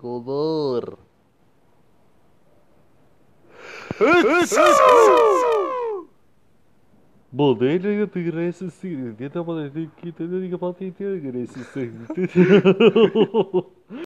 Godor. Modelo y regreso, sí, entiendo, para decir que te diga para ti, regreso, sí.